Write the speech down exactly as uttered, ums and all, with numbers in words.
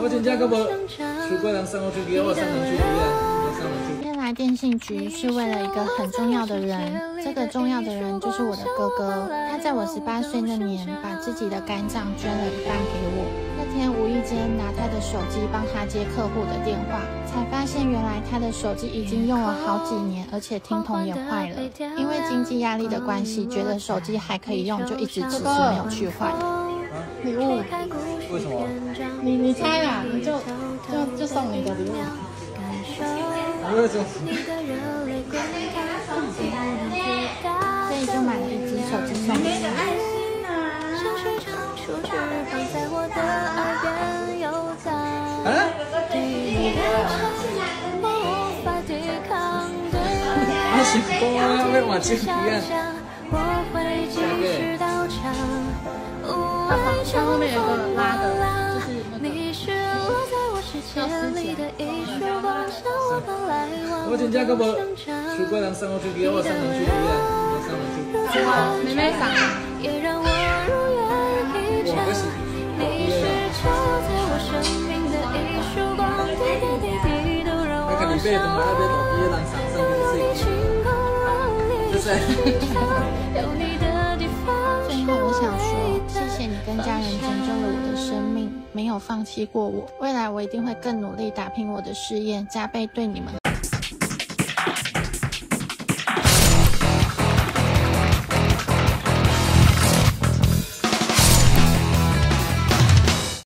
我真正个无出过人送我出去，我送人出去啊，我送人出去。 今天来电信局是为了一个很重要的人，这个重要的人就是我的哥哥。他在我十八岁那年，把自己的肝脏捐了一半给我。那天无意间拿他的手机帮他接客户的电话，才发现原来他的手机已经用了好几年，而且听筒也坏了。因为经济压力的关系，觉得手机还可以用，就一直迟迟没有去换。礼物？ 为什么？ 你你猜啦，你就就就送你的礼物。 为什么？ 所以就买了一只手机送给他。 啊？啊，是公啊，要换手机啊。 它旁它后面有个拉的，就是那个要撕起来。 我真正个无出过人送我出去，我送人出去啊，我送人出去。 有啊，妹妹送啊。 我不是。那个你被动那边倒闭人上上就是。 最后我想说，谢谢你跟家人拯救了我的生命，没有放弃过我。未来我一定会更努力打拼我的事业，加倍对你们。